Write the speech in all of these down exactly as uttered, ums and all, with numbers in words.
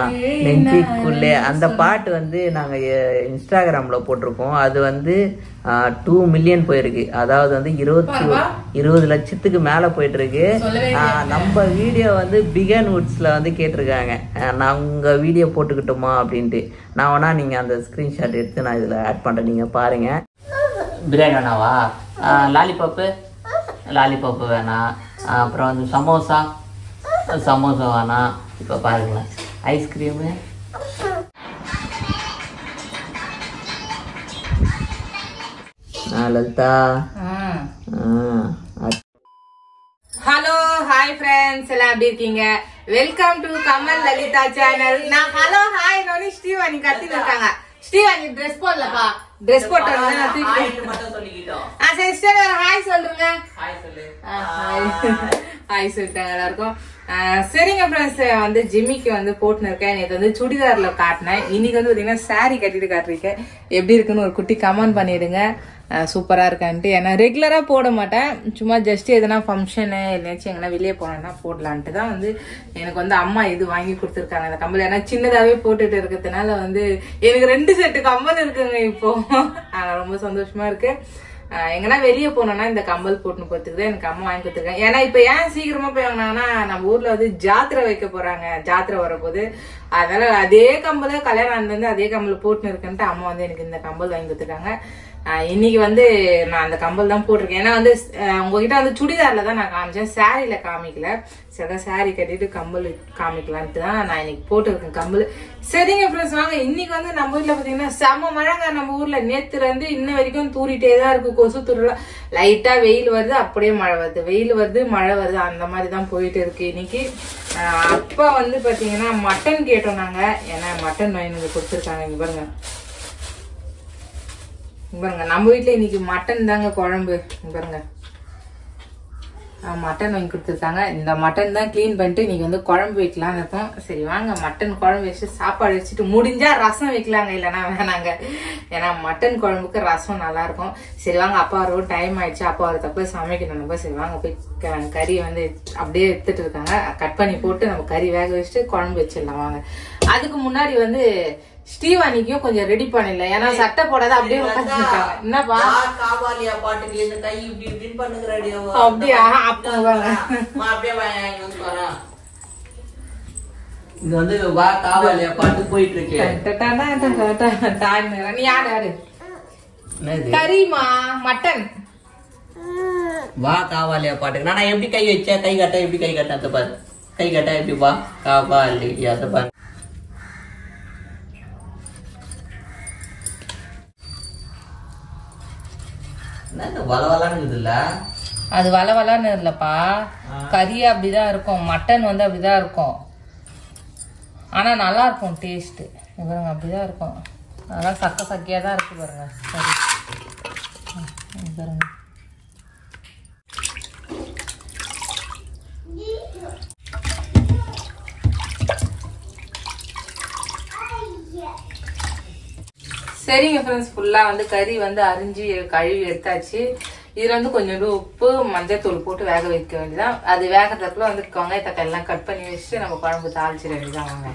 நெஞ்சிக்குள்ளே அந்த பாட்டு வந்து நாங்க இன்ஸ்டாகிராம்ல போட்டிருக்கோம். அது வந்து டூ மில்லியன் போயிருக்கு. அதாவது வந்து இருபத்தி இருபது லட்சத்துக்கு மேல போயிட்டு இருக்கு. நம்ம வீடியோ வந்து பிகன் வுட்ஸ்ல வந்து கேட்டிருக்காங்க, நான் உங்க வீடியோ போட்டுக்கிட்டோமா அப்படின்ட்டு. நான் வேணா நீங்க அந்த ஸ்கிரீன்ஷாட் எடுத்து நான் இதுல ஆட் பண்றேன், நீங்க பாருங்க. பிரியாணி வேணாவா? லாலிபாப்பு லாலிபாப்பு வேணாம். அப்புறம் வந்து சமோசா சமோசா வேணாம். இப்போ பாருங்களேன், ice cream Lalitha. Hello hi friends, எல்லாம் எப்படி இருக்கீங்க? Welcome to Kamal Lalitha channel. நான் ஹலோ ஹாய் நோனி ஸ்ரீவாணி கத்திட்டு இருக்காங்க. ஸ்ரீவாணி ட்ரெஸ் போடலப்பா, ட்ரெஸ் போட்டு ஹாய் சொல்லுங்க. ஹாய் சொல்லிட்டாங்க எல்லாருக்கும். சரிங்க ஃப்ரெண்ட்ஸ், வந்து ஜிம்மிக்கு வந்து போட்டுன்னு இருக்கேன். நேற்று வந்து சுடிதார்ல காட்டினேன். இன்னைக்கு வந்து பாத்தீங்கன்னா சாரி கட்டிட்டு காட்டிருக்கேன். எப்படி இருக்குன்னு ஒரு குட்டி கமெண்ட் பண்ணிடுங்க, சூப்பரா இருக்கான்ட்டு. ஏன்னா ரெகுலரா போட மாட்டேன், சும்மா ஜஸ்ட் எதனா ஃபங்க்ஷனு இல்லையாச்சும் எங்கன்னா வெளியே போனேன்னா போடலான்ட்டு தான் வந்து எனக்கு வந்து அம்மா இது வாங்கி கொடுத்துருக்காங்க இந்த கம்பல். ஏன்னா சின்னதாவே போட்டுட்டு இருக்கிறதுனால வந்து எனக்கு ரெண்டு செட்டு கம்பல் இருக்குங்க இப்போ. ரொம்ப சந்தோஷமா இருக்கு. எங்கன்னா வெளியே போனோம்னா இந்த கம்பல் போட்டுன்னு போறதுக்கு தான் எனக்கு அம்மா வாங்கி கொடுத்துருக்காங்க. ஏன்னா இப்ப ஏன் சீக்கிரமா போய் வாங்கினாங்கன்னா நம்ம ஊர்ல வந்து ஜாத்திரை வைக்க போறாங்க, ஜாத்திரை வரப்போது. அதனால அதே கம்பல கல்யாணம் வந்து அதே கம்பல் போட்டுன்னு இருக்குன்ட்டு அம்மா வந்து எனக்கு இந்த கம்பல் வாங்கி கொடுத்துருக்காங்க. இன்னைக்கு வந்து நான் அந்த கம்பல் தான் போட்டிருக்கேன். ஏன்னா வந்து உங்ககிட்ட வந்து சுடிதார்ல தான் நான் காமிச்சேன், சாரியில காமிக்கல. சரி, சாரி கட்டிட்டு கம்பல் காமிக்கலான்ட்டு தான் நான் இன்னைக்கு போட்டிருக்கேன் கம்பல். சரிங்க ஃப்ரெண்ட்ஸ், வாங்க. இன்னைக்கு வந்து நம்ம ஊர்ல பாத்தீங்கன்னா செம மழைங்க. நம்ம ஊர்ல நேத்துல இருந்து இன்ன வரைக்கும் தூரிட்டே தான் இருக்கு. கொசு தூரலாம், லைட்டா வெயில் வருது, அப்படியே மழை வருது, வெயில் வருது மழை வருது, அந்த மாதிரி தான் போயிட்டு இருக்கு இன்னைக்கு. அப்பா வந்து பாத்தீங்கன்னா மட்டன் கேட்டோம் நாங்க. ஏன்னா மட்டன் வாங்கி கொடுத்துருக்காங்க. இங்க பாருங்க பாருங்க, நம்ம வீட்டுல இன்னைக்கு மட்டன் தாங்க குழம்பு. பாருங்க, மட்டன் வாங்கி கொடுத்துருக்காங்க. இந்த மட்டன் தான் கிளீன் பண்ணிட்டு இன்னைக்கு வந்து குழம்பு வைக்கலாம்னு இருக்கோம். சரி வாங்க, மட்டன் குழம்பு வச்சு சாப்பாடு வச்சுட்டு முடிஞ்சா ரசம் வைக்கலாங்க, இல்லைன்னா வேணாங்க. ஏன்னா மட்டன் குழம்புக்கு ரசம் நல்லா இருக்கும். சரி வாங்க, அப்பா வரும் டைம் ஆயிடுச்சு, அப்பா வர தப்பு சமைக்கணும் நம்ம. சரி வாங்க போய் கறி வந்து அப்படியே எடுத்துட்டு இருக்காங்க, கட் பண்ணி போட்டு நம்ம கறி வேக வச்சுட்டு குழம்பு வச்சிடலாம் வாங்க. அதுக்கு முன்னாடி வந்து ஸ்ரீவாணிக்கும் கொஞ்சம் ரெடி பண்ணல, ஏன்னா சட்டை போடாத அப்படியே உட்காந்துருக்காங்க. என்னப்பா காவாலியா பாட்டுக்கு இந்த கை இப்படி இப்படி பண்ணுங்கறடி. அப்படியே அப்ப வாங்க, அப்படியே வாங்க. இது வந்து வா காவாலியா பாட்டு போயிட்டு இருக்கு. நீ யாரு யாரு? கரிமா மட்டன் வா காவாலியா பாட்டுக்கு. நான் எப்படி கை வச்சேன், கை கட்ட எப்படி கை கட்ட அந்த பாரு, கை கட்ட எப்படி வா காவாலி அந்த பாரு. அது வளவலான்னு இல்லப்பா, கறி அப்படிதான் இருக்கும், மட்டன் வந்து அப்படிதான் இருக்கும். ஆனா நல்லா இருக்கும் டேஸ்ட். பாருங்க அப்படிதான் இருக்கும், அதெல்லாம் சக்க சக்கையா தான் இருக்கு பாருங்க. சரி பாருங்க, சரிங்க ஃப்ரெண்ட்ஸ். ஃபுல்லா வந்து கறி வந்து அரிஞ்சு கழுவி எடுத்தாச்சு. இதுல வந்து கொஞ்சோண்டு உப்பு மஞ்சள் தூள் போட்டு வேக வைக்க வேண்டியதான். அது வேகிறதுக்குள்ள வந்து வெங்காய தக்காளி எல்லாம் கட் பண்ணி வச்சுட்டு நம்ம குழம்பு தாளிச்சிட வேண்டியதான் வாங்க.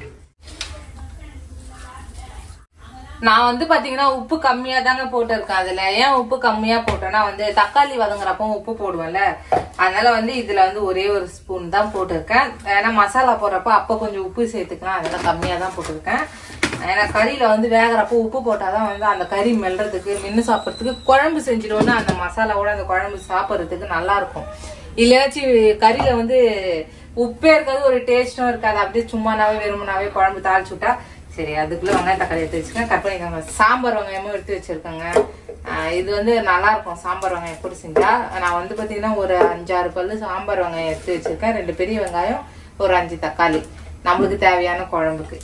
நான் வந்து பாத்தீங்கன்னா உப்பு கம்மியா தாங்க போட்டு இருக்கேன். அதுல ஏன் உப்பு கம்மியா போட்டேன்னா வந்து தக்காளி வதங்குறப்போ உப்பு போடுவேன்ல, அதனால வந்து இதுல வந்து ஒரே ஒரு ஸ்பூன் தான் போட்டிருக்கேன். ஏன்னா மசாலா போடுறப்ப அப்ப கொஞ்சம் உப்பு சேர்த்துக்கலாம், அதெல்லாம் கம்மியா தான் போட்டிருக்கேன். ஏன்னா கறியில வந்து வேகிறப்போ உப்பு போட்டாதான் வந்து அந்த கறி மெல்றதுக்கு மின்னு சாப்பிட்றதுக்கு, குழம்பு செஞ்சிடுவோம்னா அந்த மசாலாவோட அந்த குழம்பு சாப்பிட்றதுக்கு நல்லா இருக்கும். இல்லையாச்சும் கறியில வந்து உப்பே இருக்காது, ஒரு டேஸ்டும் இருக்காது. அப்படியே சும்மானாவே வெறுமனாவே குழம்பு தாளிச்சு விட்டா சரி. அதுக்குள்ள வெங்காயம் தக்காளி எடுத்து வச்சுக்கேன், கட் பண்ணிக்கோங்க. சாம்பார் வெங்காயமும் எடுத்து வச்சிருக்கேங்க. இது வந்து நல்லா இருக்கும் சாம்பார் வெங்காயம் எப்படி செஞ்சா. நான் வந்து பாத்தீங்கன்னா ஒரு அஞ்சாறு பல்லு சாம்பார் வெங்காயம் எடுத்து வச்சிருக்கேன், ரெண்டு பெரிய வெங்காயம், ஒரு அஞ்சு தக்காளி, நம்மளுக்கு தேவையான குழம்புக்கு.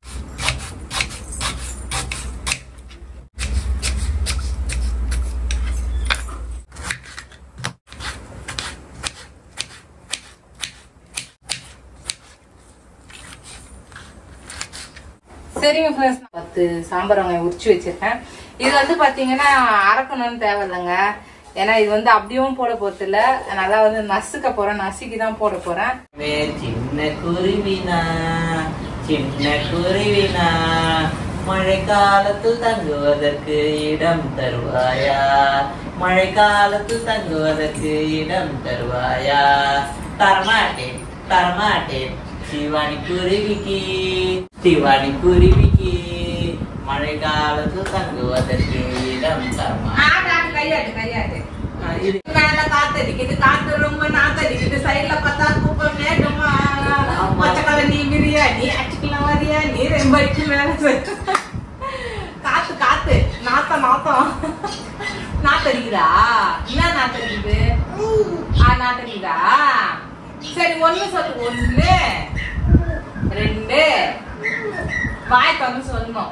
சரிங்க ஃப்ரெண்ட்ஸ், பத்து சாம்பார் வெங்காயம் உரிச்சு வச்சிருக்கேன். இது வந்து பாத்தீங்கன்னா அரைக்கணும்னு தேவை இல்லைங்க, ஏன்னா இது வந்து அப்படியும் போட போறது இல்ல, நல்லா வந்து நசுக்க போறேன், நசுக்கி தான் போட போறேன். சின்ன குருவினா சின்ன குருவினா மழை காலத்தில் தங்குவதற்கு இடம் தருவாயா மழைக்காலத்தில் தங்குவதற்கு இடம் தருவாயா தரமாட்டேன் தரமாட்டேன் சிவானி குருவிக்கு சிவானி குருவிக்கு மழை காலத்தில் தங்குவதற்கு இடம் தரமாட்டேன் கையாட்டு கையாட்டு மேல காத்தடிக்குது காத்து ரொம்ப நாத்தடிக்குது சைட்ல பார்த்தா குப்பை மேகமா பச்சைக்கலை நீ பிரியாணி அச்சுக்கலாம் வரியா நீ ரொம்ப மேல காத்து காத்து நாத்தம் நாத்தம் நாத்தடிக்குதா என்ன நாத்தடிக்குது ஆ நாத்தடிக்குதா சரி ஒண்ணு சொல்லு ஒண்ணு ரெண்டு வாய் வந்து சொல்லணும்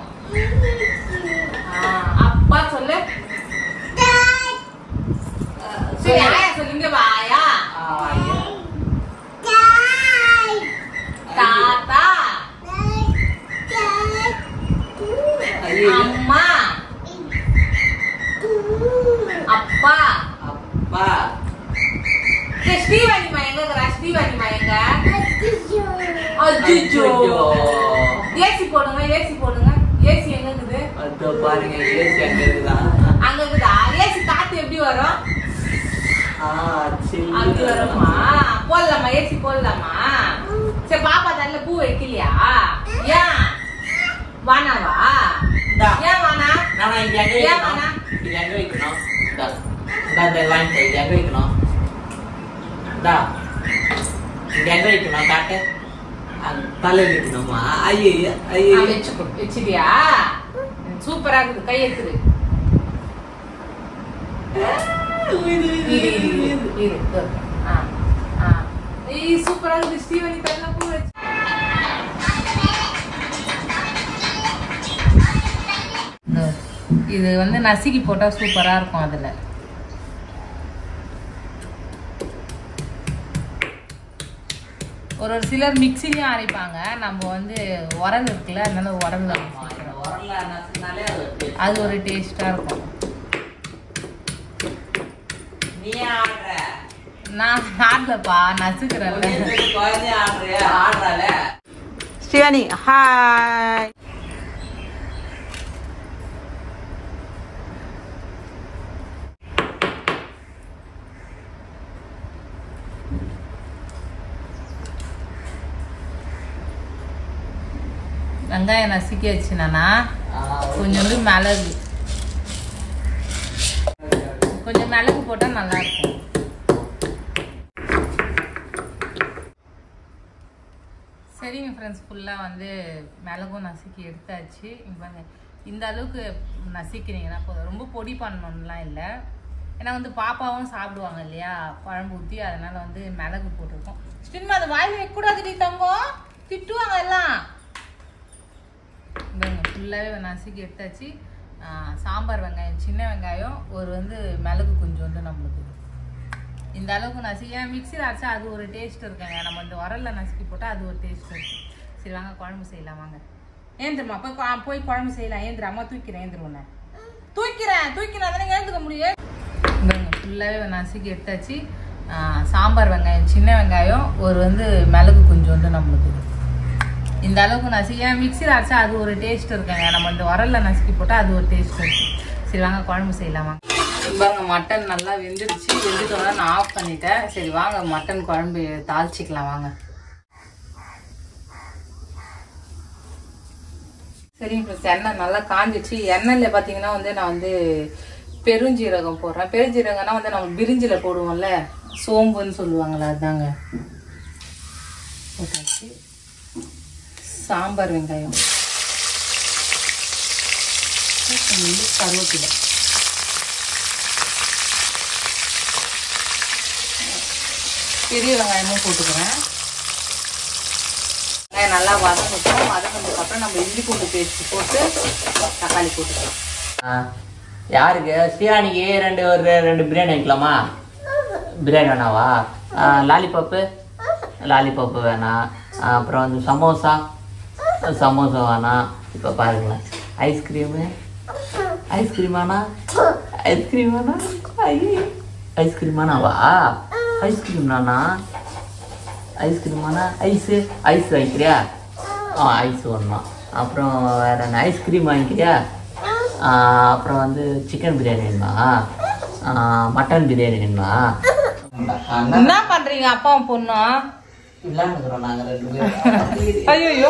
அப்பா சொல்லு சரி ஆயா சொல்லுங்க வாயா தாத்தா அம்மா அப்பா அப்பா ஸ்ரீவாணி மயங்க ஸ்ரீவாணி மயங்க அஜிஜோ ஏசி போடுங்க ஏசி போடுங்க ஏசி எங்க இருக்குது அதோ பாருங்க ஏசி அங்க இருக்குதா அங்க இருக்குதா ஏசி காத்து எப்படி வரும் அப்படி வருமா போடலாமா ஏசி போடலாமா சரி பாப்பா தண்ணில பூ வைக்கலையா ஏன் வானாவா ஏன் வானா ஏன் வானா இது எங்க வைக்கணும் வாங்கி இது எங்க வைக்கணும் இது எங்க வைக்கணும் காட்டு தலை வைக்கணுமா ஐயோ ஐயோ வச்சுக்கோ வச்சிருக்கியா சூப்பரா இருக்குது கை எடுத்துரு சூப்பரா இருக்கு ஸ்ரீவனி தண்ணி பூ வச்சு இது வந்து நசுக்கி போட்டா சூப்பரா இருக்கும் அதுல ஒரு ஒரு சிலர் மிக்சிலையும் அரைப்பாங்க நம்ம வந்து உரல் இருக்குல்ல அதனால உரல்ல அது ஒரு டேஸ்டா இருக்கும் நான் ஆடலப்பா நசுக்கிறேன் ஸ்ரீவாணி ஹாய் வெங்காயம் நசுக்கி வச்சுனா கொஞ்சோண்டு மிளகு கொஞ்சம் மிளகு போட்டா நல்லா இருக்கும் சரிங்க ஃப்ரெண்ட்ஸ் ஃபுல்லாக வந்து மிளகும் நசுக்கி எடுத்தாச்சு பாருங்க இந்த அளவுக்கு நசுக்கிறீங்கன்னா போதும் ரொம்ப பொடி பண்ணணும்லாம் இல்லை ஏன்னா வந்து பாப்பாவும் சாப்பிடுவாங்க இல்லையா குழம்பு ஊற்றி அதனால வந்து மிளகு போட்டிருக்கோம் ஸ்டின்மா அது வாயில் வைக்கக்கூடாதுடி தங்கம் திட்டுவாங்க எல்லாம் ஃபுல்லாகவே நசுக்கி எடுத்தாச்சு சாம்பார் வெங்காயம் சின்ன வெங்காயம் ஒரு வந்து மிளகு கொஞ்சம் வந்து நம்மளுக்கு இந்த அளவுக்கு நசுக்கி ஏன் மிக்சியில் அரைச்சா அது ஒரு டேஸ்ட் இருக்குங்க நம்ம இந்த உரலில் நசுக்கி போட்டால் அது ஒரு டேஸ்ட் இருக்கும் சரி வாங்க குழம்பு செய்யலாம் வாங்க ஏந்திரமா போய் போய் குழம்பு செய்யலாம் ஏந்திர அம்மா தூக்கிறேன் ஏந்திருவோண்ணே தூக்கிறேன் தூக்கினா தானே ஏந்துக்க முடியும் ஃபுல்லாகவே நசுக்கி எடுத்தாச்சு சாம்பார் வெங்காயம் சின்ன வெங்காயம் ஒரு வந்து மிளகு கொஞ்சம் வந்து நம்மளுக்கு இந்த அளவுக்கு நசுக்கி ஏன் மிக்சியில் அரைச்சா அது ஒரு டேஸ்ட் இருக்குங்க நம்ம இந்த உரலில் நசுக்கி போட்டால் அது ஒரு டேஸ்ட் இருக்கும் சரி வாங்க குழம்பு செய்யலாம் வாங்க பாருங்க மட்டன் நல்லா வெந்துடுச்சு வெந்துட்டோம்னா நான் ஆஃப் பண்ணிட்டேன் சரி வாங்க மட்டன் குழம்பு தாளிச்சிக்கலாம் வாங்க சரிங்க ஃப்ரெண்ட்ஸ் எண்ணெய் நல்லா காஞ்சிச்சு எண்ணெயில் பார்த்தீங்கன்னா வந்து நான் வந்து பெருஞ்சீரகம் போடுறேன் பெருஞ்சீரகம்னா வந்து நம்ம பிரிஞ்சில் போடுவோம்ல சோம்புன்னு சொல்லுவாங்களே அதுதாங்க போட்டாச்சு சாம்பார் வெங்காயம் கருவேப்பிலை பெரிய வெங்காயமும் போட்டுக்கிறேன் வெங்காயம் நல்லா வதங்கட்டும் வதங்கினதுக்கப்புறம் நம்ம இஞ்சி பூண்டு பேஸ்ட் போட்டு தக்காளி போட்டுக்கலாம் யாருக்கு ஸ்ரீவாணிக்கு ரெண்டு ஒரு ரெண்டு பிரியாணி வைக்கலாமா பிரியாணி வேணாவா லாலிபாப்பு லாலிபாப்பு வேணாம் அப்புறம் வந்து சமோசா சமோசா வேணாம் இப்போ பாருங்களேன் ஐஸ்கிரீமு ஐஸ்கிரீமாண்ணா ஐஸ்கிரீமாண்ணா ஐயோ ஐஸ்கிரீமாண்ணாவா ஐஸ்கிரீம்ண்ணா ஐஸ்கிரீமாண்ணா ஐஸு ஐஸ் வைக்கிறியா ஐஸ் ஒன்றா. அப்புறம் வேறு என்ன ஐஸ்கிரீம் வாங்கிக்கிறியா? அப்புறம் வந்து சிக்கன் பிரியாணி வேணுமா? மட்டன் பிரியாணி வேணுமா? என்ன பண்றீங்க அப்பாவும் பொண்ணும்? ஐயோ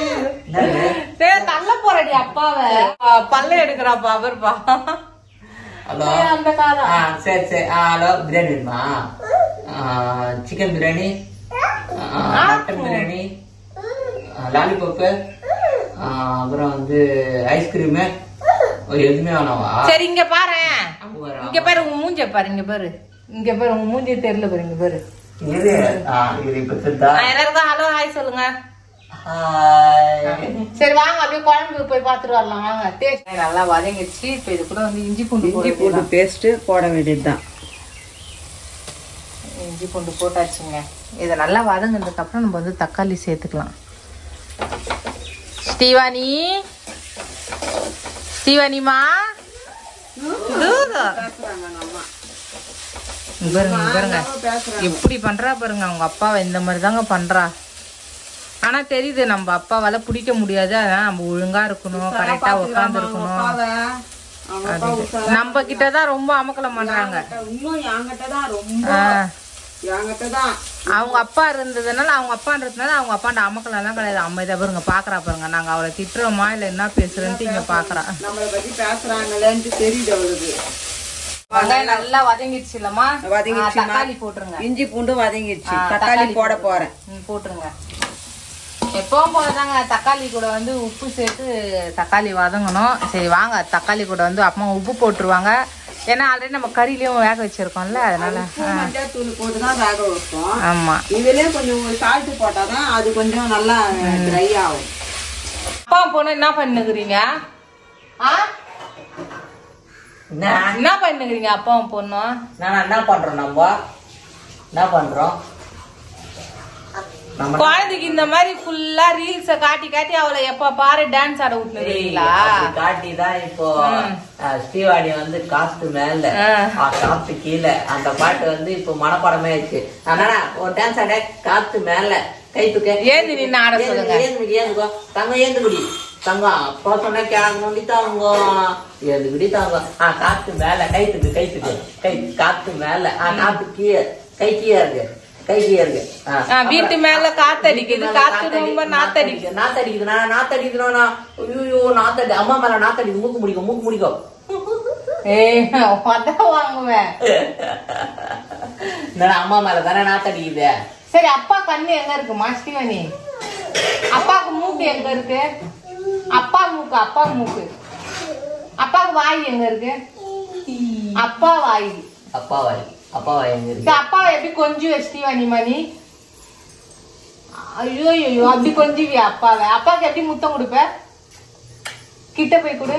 தள்ள போறடி அப்பாவை பல்ல எடுக்கிறாப்பா அவர்பா. ஹலோ அந்த காலம். சரி சரி. ஹலோ பிரியாணி வேணுமா? Chicken biryani, mutton biryani, lollipop, அப்புறம் வந்து ஐஸ்கிரீமு எதுவுமே வேணாவா? சரி இங்க பாரு, இங்க பாரு உங்க மூஞ்ச பாரு, இங்க பாரு, இங்க பாரு உங்க மூஞ்சி தெரியல பாரு, இங்க பாரு. எல்லாருக்கும் ஹலோ ஹாய் சொல்லுங்க. சரி வாங்க அப்படியே குழம்பு போய் பாத்துட்டு வரலாம் வாங்க. டேஸ்ட் நல்லா வதங்கிடுச்சு. இப்ப இது கூட வந்து இஞ்சி பூண்டு இஞ்சி பூண்டு பேஸ்ட் போட வேண்டியதுதான். இஞ்சி பூண்டு போட்டாச்சுங்க. இதை நல்லா வதங்கினதுக்கு அப்புறம் நம்ம வந்து தக்காளி சேர்த்துக்கலாம். ஸ்ரீவாணி ஸ்ரீவாணிமா பாருங்க பாருங்க எப்படி பண்றா பாருங்க. அவங்க அப்பாவை இந்த மாதிரி தாங்க பண்றா. ஆனா தெரியுது நம்ம அப்பாவால பிடிக்க முடியாது. அதான் நம்ம ஒழுங்கா இருக்கணும், கரெக்டா உட்காந்து இருக்கணும். நம்ம கிட்டதான் ரொம்ப அமக்கலம் பண்றாங்க. அவங்க அப்பா இருந்ததுனால அவங்க அப்பான்றதுனால அவங்க அப்பாண்ட அமக்கலம் எல்லாம் கிடையாது. அம்மா இதை பாருங்க பாக்குறா பாருங்க. நாங்க அவளை திட்டுறோமா இல்ல என்ன பேசுறேன்ட்டு இங்க பாக்குறா. நம்மளை பத்தி பேசுறாங்களேன்ட்டு தெரியுது அவளுக்கு. வெங்காயம் நல்லா வதங்கிடுச்சு இல்லம்மா? வதங்கிடுச்சு. தக்காளி போட்டுருங்க. இஞ்சி பூண்டு வதங்கிடுச்சு. தக்காளி போட போறேன். போட்டுருங்க. எப்பவும் போலதாங்க தக்காளி கூட வந்து உப்பு சேர்த்து தக்காளி வதங்கணும். சரி வாங்க தக்காளி கூட வந்து அம்மா உப்பு போட்டுருவாங்க. ஏன்னா ஆல்ரெடி நம்ம கறிலையும் வேக வச்சிருக்கோம்ல, அதனால மஞ்சள் தூள் போட்டுதான் வேக வைப்போம். ஆமா, இதுலயே கொஞ்சம் சால்ட் போட்டாதான் அது கொஞ்சம் நல்லா ட்ரை ஆகும். அப்பா பொண்ணு என்ன பண்ணுகிறீங்க? என்ன பண்ணுகிறீங்க அப்பாவும் பொண்ணும்? நான் என்ன பண்றோம்? நம்ம என்ன பண்றோம்? குழந்தைக்கு இந்த மாதிரி ஃபுல்லா ரீல்ஸ காட்டி காட்டி அவளை எப்ப பாரு டான்ஸ் ஆட விட்டுறீங்களா? காட்டி தான் இப்போ ஸ்ரீவாணி வந்து காஸ்ட் மேல காஸ்ட் கீழே அந்த பாட்டு வந்து இப்போ மனப்பாடமே ஆயிடுச்சு. அதனால ஒரு டான்ஸ் ஆட காஸ்ட் மேல கை தூக்க ஏந்து நின்று ஆட சொல்லுங்க. ஏந்து ஏந்துக்கோ தங்க, ஏந்து குடி தங்கம். அப்பா சொன்ன கேட்கணும் தாங்க, ஏந்து குடி தாங்க. ஆஹ் காத்து மேல கை தூக்கு, கை தூக்கு, கை காத்து மேல. ஆஹ் காத்து கீழே, கை கீழே இருக்கு, கை கீழே இருக்கு. வீட்டு மேல காத்தடிக்குது, காத்து ரொம்ப நாத்தடிக்குது, நாத்தடிக்குது. நான் நாத்தடிக்கணும்னா ஐயோ நாத்தடி. அம்மா மேல நாத்தடிக்குது. மூக்கு முடிக்கும், மூக்கு முடிக்கும். ஏய் வாங்குவேன். அம்மா மேல தானே நாத்தடிக்குது. சரி அப்பா கண்ணு எங்க இருக்குமா ஸ்ரீவாணி? அப்பாவுக்கு மூக்கு எங்க இருக்கு? அப்பா மூக்கு, அப்பா மூக்கு. அப்பாவுக்கு வாய் எங்க இருக்கு? அப்பா வாய், அப்பா வாய், அப்பா வாய் எங்க இருக்கு? அப்பா எப்படி கொஞ்சம் ஸ்ரீவாணி மணி? ஐயோ ஐயோ அப்படி கொஞ்சுவியா அப்பாவை? அப்பாவுக்கு எப்படி முத்தம் கொடுப்ப? கிட்ட போய் கொடு.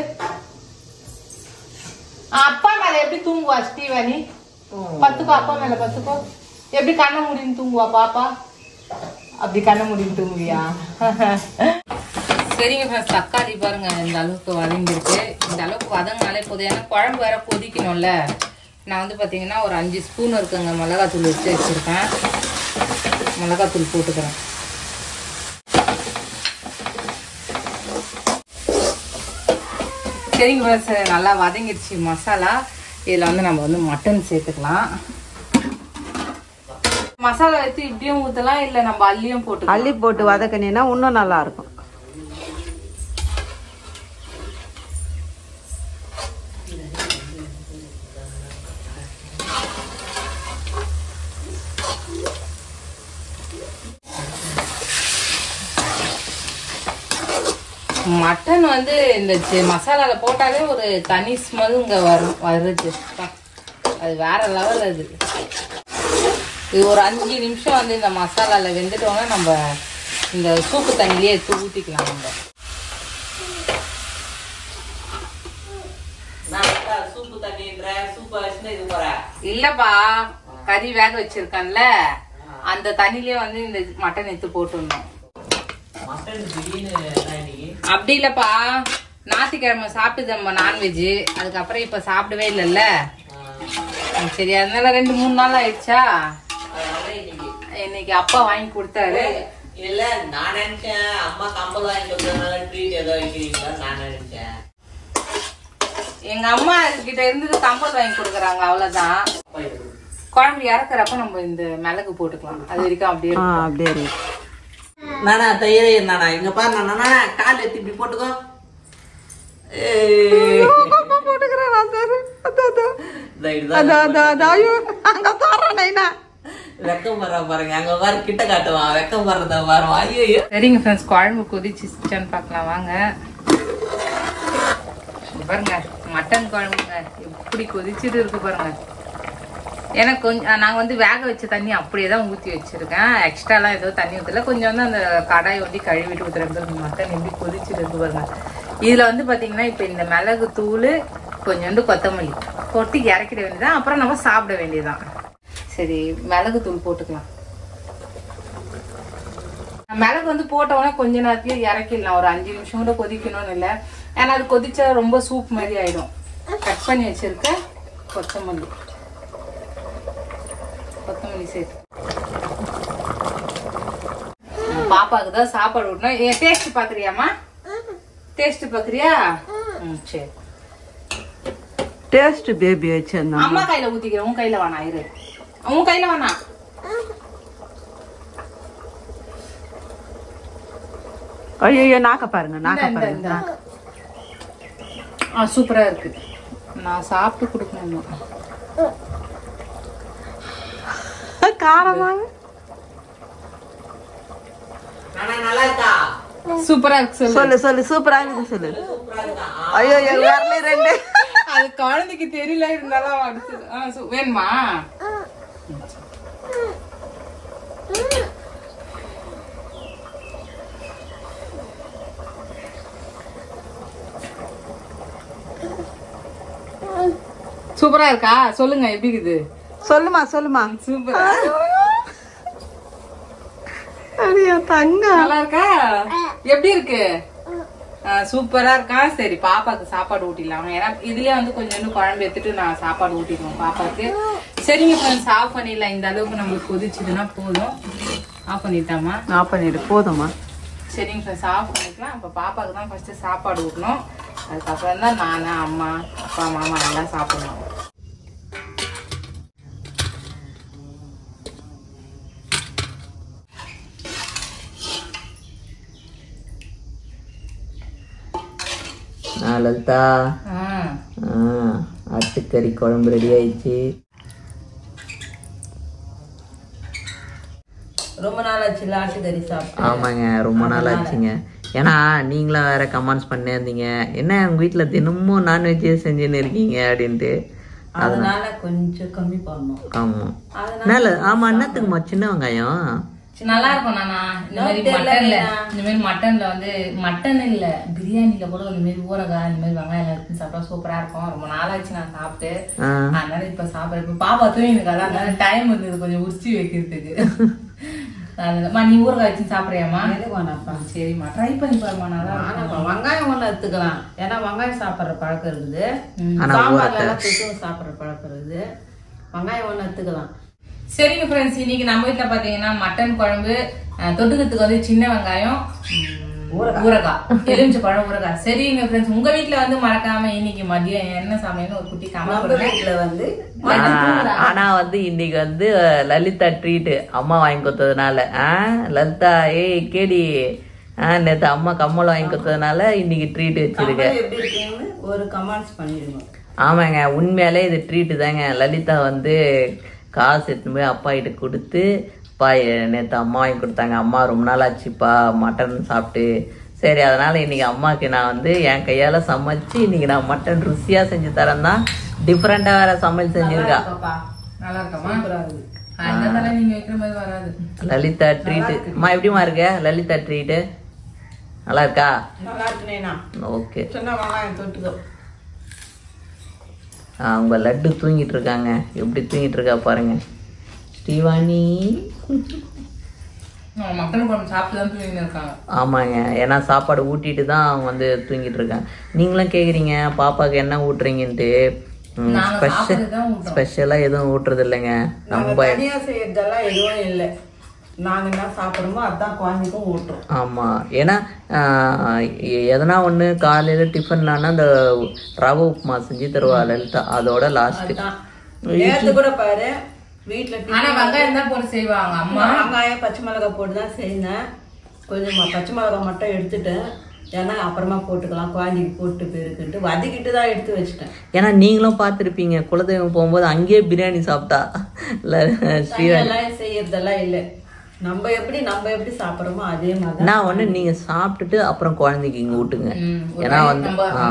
அப்பா மேல எப்படி தூங்குவா ஸ்ரீவாணி? பத்துக்கோ, அப்பா மேல பத்துக்கோ. எப்படி கண்ண முடின்னு தூங்குவா பாப்பா? அப்படி கண்ண முடின்னு தூங்குவியா? சரிங்க ஃப்ரெண்ட்ஸ், தக்காளி பாருங்க இந்த அளவுக்கு வதங்கிருக்கு. இந்த அளவுக்கு வதங்கினாலே போதும். ஏன்னா குழம்பு வேற கொதிக்கணும்ல. நான் வந்து பார்த்தீங்கன்னா ஒரு அஞ்சு ஸ்பூன் இருக்குங்க மிளகாத்தூள் வச்சு வச்சுருக்கேன். மிளகாத்தூள் போட்டுக்கிறேன். சரிங்க ஃப்ரெண்ட்ஸ், நல்லா வதங்கிடுச்சு மசாலா. இதில் வந்து நம்ம வந்து மட்டன் சேர்த்துக்கலாம். மசாலா வச்சு இப்படியும் ஊற்றலாம், இல்லை நம்ம அள்ளியும் போட்டு அள்ளி போட்டு வதக்கினீங்கன்னா இன்னும் நல்லா இருக்கும். மட்டன் வந்து இந்த மசாலால போட்டாலே ஒரு தனி ஸ்மெல் இங்க வரும் வருது. அது வேற லெவல். அது இது ஒரு அஞ்சு நிமிஷம் வந்து இந்த மசாலால வெந்துட்டோம்னா நம்ம இந்த சூப்பு தண்ணியிலே எடுத்து ஊத்திக்கலாம். நம்ம சூப்பு தண்ணின்ற சூப்பா வச்சுன்னு இது போற இல்லப்பா, கறி வேக வச்சிருக்கேன்ல அந்த தண்ணியிலே வந்து இந்த மட்டன் எடுத்து போட்டுடணும். அப்படி இல்லப்பா, ஞாயிற்றுக்கிழமை சாப்பிட்டு நம்ம நான்வெஜ், அதுக்கப்புறம் இப்ப சாப்பிடவே இல்லைல்ல. சரி அதனால ரெண்டு மூணு நாள் ஆயிடுச்சா. இன்னைக்கு அப்பா வாங்கி கொடுத்தாரு. இல்ல நான் நினைச்சேன் அம்மா கம்பல் வாங்கிட்டு ட்ரீட் ஏதோ வைக்கிறீங்களா நான் நினைச்சேன். எங்க அம்மா கிட்ட இருந்து கம்பல் வாங்கி கொடுக்குறாங்க அவ்வளவுதான். குழம்பு இறக்குறப்ப நம்ம இந்த மிளகு போட்டுக்கலாம். அது வரைக்கும் அப்படியே அப்படியே இருக்கு. நானா தயிரே நானா இங்க பாரு நானா கால் எடுத்து இப்படி போட்டுக்கோ. வெக்கம் வர பாருங்க அங்க பாரு கிட்ட காட்டுவான் வெக்கம் வர்றத பாரு. ஐயோ சரிங்க ஃப்ரெண்ட்ஸ், குழம்பு கொதிச்சுன்னு பார்க்கலாம் வாங்க. பாருங்க மட்டன் குழம்புங்க எப்படி கொதிச்சுட்டு இருக்கு பாருங்க. எனக்கு கொஞ்சம் நாங்கள் வந்து வேக வச்ச தண்ணி அப்படியே தான் ஊற்றி வச்சிருக்கேன். எக்ஸ்ட்ராலாம் ஏதோ தண்ணி ஊற்றல. கொஞ்சம் வந்து அந்த கடாயை ஒட்டி கழுவிட்டு ஊற்றுறது மட்டன் எப்படி கொதிச்சுட்டு இருக்கு பாருங்க. இதில் வந்து பார்த்தீங்கன்னா இப்போ இந்த மிளகு தூள் கொஞ்சோண்டு கொத்தமல்லி போட்டு இறக்கிட வேண்டியதான். அப்புறம் நம்ம சாப்பிட வேண்டியதான். சரி மிளகு தூள் போட்டுக்கலாம். மிளகு வந்து போட்டோன்னா கொஞ்ச நேரத்துலயே இறக்கிடலாம். ஒரு அஞ்சு நிமிஷம் கூட கொதிக்கணும்னு இல்லை. ஏன்னா அது கொதிச்சா ரொம்ப சூப் மாதிரி ஆயிடும். கட் பண்ணி வச்சிருக்க கொத்தமல்லி கொத்தமல்லி சேர்த்து பாப்பாக்கு தான் சாப்பாடு விடணும். ஏன் டேஸ்ட் பாக்குறியாமா? டேஸ்ட் பாக்குறியா? ம் சரி. டேஸ்ட் பேபி வச்சிருந்தா அம்மா கையில ஊத்திக்கிறேன். உன் கையில வேணா இரு. உன் கையில வேணா. ஐயோ நாக்க பாருங்க நாக்க பாருங்க. ஆ சூப்பரா இருக்கு. நான் சாப்பிட்டு கொடுக்கணும். காரமாக நல்லா இருக்கா? சூப்பரா இருக்கு. சொல்லு சொல்லு சூப்பரா இருக்கு சொல்லு. ஐயோ வரல ரெண்டு. அது குழந்தைக்கு தெரியல இருந்தாலும் வேணுமா? சூப்பரா இருக்கா? சொல்லுங்க எப்படி இருக்குது? சொல்லுமா சொல்லுமா. சூப்பரா தங்க நல்லா இருக்கா? எப்படி இருக்கு? சூப்பரா இருக்கா? சரி பாப்பாக்கு சாப்பாடு ஊட்டிடலாம். ஏன்னா இதுலயே வந்து கொஞ்சம் குழம்பு எடுத்துட்டு நான் சாப்பாடு ஊட்டிடுவோம் பாப்பாக்கு. சரிங்க ஃப்ரெண்ட்ஸ், ஆஃப் பண்ணிடலாம். இந்த அளவுக்கு நம்மளுக்கு கொதிச்சுதுன்னா போதும். ஆஃப் பண்ணிட்டாமா? ஆஃப் பண்ணிடு போதுமா. சரிங்க ஃப்ரெண்ட்ஸ், ஆஃப் பண்ணிக்கலாம். அப்போ பாப்பாவுக்கு தான் ஃபர்ஸ்ட் சாப்பாடு ஊட்டணும். அதுக்கப்புறம் தான் நான் அம்மா அப்பா மாமா எல்லாம் சாப்பிடணும். லலிதா ஆட்டுக்கறி குழம்பு ரெடி ஆயிடுச்சு. ரொம்ப நாள் ஆச்சு ஆட்டுக்கறி சாப்பிட்டு. ஆமாங்க ரொம்ப நாள் ஆச்சுங்க. ஏன்னா நீங்களும் வேற கமெண்ட்ஸ் பண்ணே இருந்தீங்க, என்ன உங்க வீட்டுல தினமும் நான்வெஜ் செஞ்சுன்னு இருக்கீங்க அப்படின்ட்டு. அதனால கொஞ்சம் கம்மி பண்ணோம். ஆமா நல்ல ஆமா என்னத்துக்குமா சின்ன வெங்காயம் நல்லா இருக்கும். நானா இந்த மாதிரி மட்டன்ல இந்த மாதிரி மட்டன்ல வந்து மட்டன் இல்ல பிரியாணில கூட இந்த மாதிரி ஊறுகாய் இந்த மாதிரி வெங்காயம் எடுத்து சாப்பிட்டா சூப்பரா இருக்கும். ரொம்ப நாளாச்சு நான் சாப்பிட்டு. அதனால இப்ப சாப்பிடுறேன். இப்ப பாப்பா தூங்கிருக்காது, அதனால டைம் இருந்தது கொஞ்சம் உரிச்சி வைக்கிறதுக்கு. நீ ஊறுகாய் வச்சு சாப்பிடுறியாமா? சரிம்மா ட்ரை பண்ணி பாருமா. நல்லா வெங்காயம் ஒண்ணு எடுத்துக்கலாம். ஏன்னா வெங்காயம் சாப்பிடுற பழக்கம் இருக்குது. சாம்பார்ல எல்லாம் தொட்டு சாப்பிடுற பழக்கம் இருக்குது. வெங்காயம் ஒண்ணு எடுத்துக்கலாம். சரிங்க ஃப்ரெண்ட்ஸ், இன்னைக்கு நம்ம வீட்டுல பாத்தீங்கன்னா மட்டன் குழம்பு, தொட்டுக்கிறதுக்கு வந்து சின்ன வெங்காயம், ஊறுகாய், எலுமிச்சை பழம் ஊறுகாய். சரிங்க ஃப்ரெண்ட்ஸ், உங்க வீட்டுல வந்து மறக்காம இன்னைக்கு மதியம் என்ன சமையல்னு ஒரு குட்டி கமெண்ட் வந்து. ஆனா வந்து இன்னைக்கு வந்து லலிதா ட்ரீட் அம்மா வாங்கி கொடுத்ததுனால ஆஹ் லலிதா ஏய் கேடி ஆஹ் நேத்து அம்மா கம்மல் வாங்கி கொடுத்ததுனால இன்னைக்கு ட்ரீட் வச்சிருக்கேன். எப்படி இருக்குன்னு ஒரு கமெண்ட்ஸ் பண்ணிடுங்க. ஆமாங்க உண்மையாலே இது ட்ரீட்டு தாங்க. லலிதா வந்து காசு எடுத்துன்னு போய் அப்பா கிட்ட கொடுத்து, அப்பா நேற்று அம்மா வாங்கி கொடுத்தாங்க, அம்மா ரொம்ப நாள் ஆச்சுப்பா மட்டன் சாப்பிட்டு, சரி அதனால இன்னைக்கு அம்மாவுக்கு நான் வந்து என் கையால சமைச்சு இன்னைக்கு நான் மட்டன் ருசியா செஞ்சு தரேன் தான். டிஃப்ரெண்டா வேற சமையல் செஞ்சிருக்கா. நல்லா இருக்கமா? நீங்க வைக்கிற மாதிரி வராது. லலிதா ட்ரீட் அம்மா எப்படிமா இருக்க? லலிதா ட்ரீட் நல்லா இருக்கா? ஓகே. அவங்க லட்டு தூங்கிட்டு இருக்காங்க. எப்படி தூங்கிட்டு இருக்கா பாருங்க ஸ்ரீவாணி. மட்டன் குழம்பு சாப்பிட்டு தான் தூங்கிட்டு இருக்காங்க. ஆமாங்க, ஏன்னா சாப்பாடு ஊட்டிட்டு தான் அவங்க வந்து தூங்கிட்டு இருக்காங்க. நீங்களும் கேக்குறீங்க பாப்பாக்கு என்ன ஊட்டுறீங்கன்ட்டு. ஸ்பெஷலா எதுவும் ஊட்டுறது இல்லைங்க. நம்ம செய்யறதெல்லாம் எதுவும் இல்லை. நாங்க என்ன சாப்பிடுமோ அதான் குழந்தைக்கும் ஊட்டுறோம். ஆமா, ஏன்னா எதனா ஒண்ணு காலையில டிஃபன்னானா அந்த ரவை உப்புமா செஞ்சு தருவா லலிதா, அதோட லாஸ்ட். நேத்து கூட பாரு வீட்டுல வெங்காயம் தான் போட்டு செய்வாங்க அம்மா. வெங்காயம் பச்சை மிளகாய் போட்டு தான் செய்யணும். கொஞ்சமா பச்சை மிளகாய் மட்டும் எடுத்துட்டேன், ஏன்னா அப்புறமா போட்டுக்கலாம் குழந்தைக்கு போட்டு போயிருக்குன்ட்டு வதக்கிட்டு தான் எடுத்து வச்சுட்டேன். ஏன்னா நீங்களும் பார்த்துருப்பீங்க குலதெய்வம் போகும்போது அங்கேயே பிரியாணி சாப்பிட்டா செய்யறதெல்லாம் இல்லை. நம்ம எப்படி நம்ம எப்படி சாப்பிட்றோமோ அதே மாதிரி நான் ஒண்ணு நீங்க சாப்பிட்டுட்டு அப்புறம் குழந்தைக்கு இங்க ஊட்டுங்க. ஏன்னா வந்து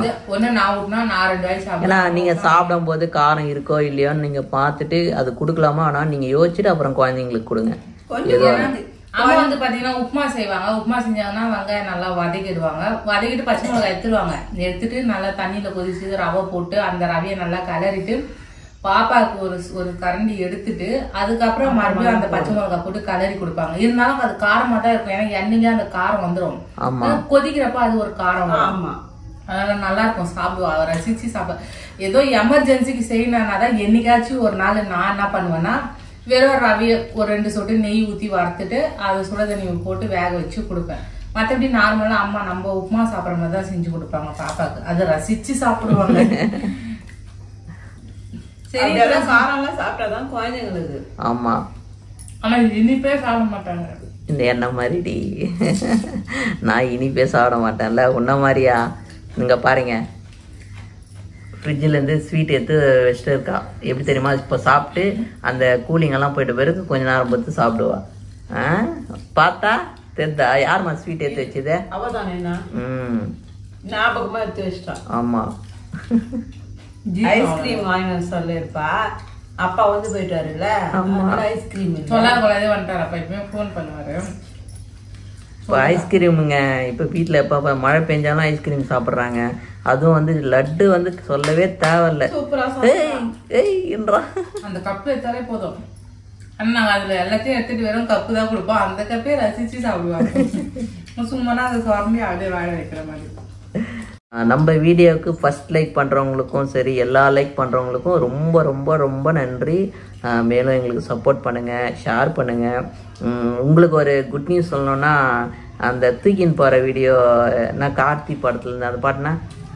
ஏன்னா நீங்க சாப்பிடும் போது காரம் இருக்கோ இல்லையோன்னு நீங்க பார்த்துட்டு அது குடுக்கலாமா, ஆனா நீங்க யோசிச்சுட்டு அப்புறம் குழந்தைங்களுக்கு கொடுங்க. அம்மா வந்து பாத்தீங்கன்னா உப்புமா செய்வாங்க. உப்புமா செஞ்சாங்கன்னா வெங்காயம் நல்லா வதக்கிடுவாங்க. வதக்கிட்டு பச்சை மிளகாய் எடுத்துருவாங்க. எடுத்துட்டு நல்லா தண்ணியில கொதிச்சு ரவை போட்டு அந்த ரவையை நல்லா கலரிட்டு பாப்பாவுக்கு ஒரு ஒரு கரண்டி எடுத்துட்டு அதுக்கப்புறம் மறுபடியும் அந்த பச்சை மிளகாய் போட்டு கலரி கொடுப்பாங்க. இருந்தாலும் அது காரமா தான் இருக்கும், ஏன்னா எண்ணெயிலே அந்த காரம் வந்துடும். கொதிக்கிறப்ப அது ஒரு காரம் வரும். அதனால நல்லா இருக்கும், சாப்பிடுவா ரசிச்சு சாப்பிட. ஏதோ எமர்ஜென்சிக்கு செய்யணும்னாதான் என்னைக்காச்சும் ஒரு நாள் நான் என்ன பண்ணுவேன்னா வெறும் ரவைய ஒரு ரெண்டு சொட்டு நெய் ஊத்தி வறுத்துட்டு அது சுட தண்ணி போட்டு வேக வச்சு கொடுப்பேன். மற்றபடி நார்மலா அம்மா நம்ம உப்புமா சாப்பிட்ற மாதிரி தான் செஞ்சு கொடுப்பாங்க பாப்பாக்கு, அதை ரசிச்சு சாப்பிடுவாங்க. சரி, காரம்லாம் சாப்பிட்டாதான் குழந்தைங்களுக்கு. ஆமா, ஆனா இனிப்பே சாப்பிட மாட்டாங்க. இந்த என்ன மாதிரிடி நான் இனிப்பே சாப்பிட மாட்டேன்ல உன்ன மாதிரியா. நீங்க பாருங்க ஃப்ரிட்ஜில் இருந்து ஸ்வீட் எடுத்து வச்சுட்டு இருக்கா. எப்படி தெரியுமா, இப்போ சாப்பிட்டு அந்த கூலிங் எல்லாம் போயிட்ட பிறகு கொஞ்ச நேரம் பார்த்து சாப்பிடுவா. ஆ பார்த்தா தெரிதா யாருமா ஸ்வீட் எடுத்து வச்சது? ம் ஞாபகமா எடுத்து வச்சிட்டா. ஆமா, ஐஸ்கிரீம் வாங்கி சொல்லிருப்பா. அப்பா வந்து போயிட்டாருல்ல, ஐஸ்கிரீம் சொல்லாத வந்துட்டாரு. அப்ப எப்பயுமே போன் பண்ணுவாரு. இப்போ ஐஸ்கிரீமுங்க இப்போ வீட்டில் எப்போ மழை பெஞ்சாலும் ஐஸ்கிரீம் சாப்பிட்றாங்க. அதுவும் வந்து லட்டு வந்து சொல்லவே தேவையில்ல. அந்த கப்பு எடுத்தாலே போதும். ஆனா நாங்க அதுல எல்லாத்தையும் எடுத்துட்டு வெறும் கப்பு தான் கொடுப்போம். அந்த கப்பே ரசிச்சு சாப்பிடுவாங்க. சும்மானா அதை சுவாமி அப்படியே வாழ வைக்கிற மாதிரி. நம்ம வீடியோவுக்கு ஃபர்ஸ்ட் லைக் பண்ணுறவங்களுக்கும் சரி, எல்லா லைக் பண்ணுறவங்களுக்கும் ரொம்ப ரொம்ப ரொம்ப நன்றி. மேலும் எங்களுக்கு சப்போர்ட் பண்ணுங்கள், ஷேர் பண்ணுங்கள். உங்களுக்கு ஒரு குட் நியூஸ் சொல்லணும்னா, அந்த தூக்கின்னு போகிற வீடியோ நான் கார்த்தி படத்துலேருந்து அந்த பாட்டுனா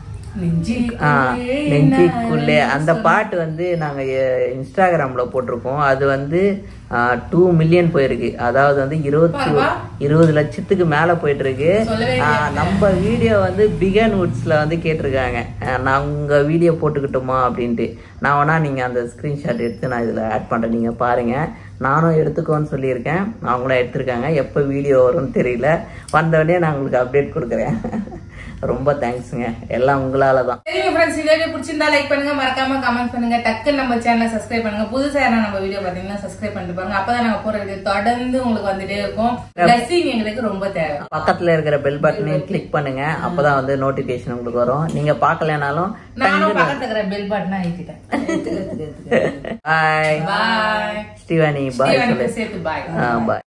நெஞ்சிக்குள்ளே அந்த பாட்டு வந்து நாங்கள் இன்ஸ்டாகிராமில் போட்டிருக்கோம். அது வந்து டூ மில்லியன் போயிருக்கு. அதாவது வந்து இருபத்தி இருபது லட்சத்துக்கு மேலே போயிட்டு இருக்கு. நம்ம வீடியோ வந்து பிகன் வுட்ஸில் வந்து கேட்டிருக்காங்க, நான் உங்கள் வீடியோ போட்டுக்கிட்டோமா அப்படின்ட்டு. நான் வேணா நீங்கள் அந்த ஸ்க்ரீன்ஷாட் எடுத்து நான் இதில் ஆட் பண்ணுறேன், நீங்கள் பாருங்கள். நானும் எடுத்துக்கோன்னு சொல்லியிருக்கேன், அவங்களும் எடுத்திருக்காங்க. எப்போ வீடியோ வரும்னு தெரியல, வந்தோடனே நான் உங்களுக்கு அப்டேட் கொடுக்குறேன். ரொம்ப தேங்க்ஸுங்க, எல்லாம் உங்களால தான். சரிங்க ஃப்ரெண்ட்ஸ், இந்த வீடியோ பிடிச்சிருந்தா லைக் பண்ணுங்க, மறக்காம கமெண்ட் பண்ணுங்க, டக்குன்னு நம்ம சேனலை சப்ஸ்கிரைப் பண்ணுங்க. புதுசா யாரா நம்ம வீடியோ பாத்தீங்கன்னா சப்ஸ்கிரைப் பண்ணிட்டு பாருங்க. அப்பதான் நாங்க போற வீடியோ தொடர்ந்து உங்களுக்கு வந்துட்டே இருக்கும். பிளஸிங் எங்களுக்கு ரொம்ப தேவை. பக்கத்துல இருக்கிற பெல் பட்டனையும் கிளிக் பண்ணுங்க, அப்பதான் வந்து நோட்டிபிகேஷன் உங்களுக்கு வரும். நீங்க பாக்கலனாலும் நானும் பக்கத்துல இருக்கிற பெல் பட்டனை அழுத்திட்டேன். பாய் பாய் ஸ்டீவானி, பாய் சேர்த்து பாய் பாய்.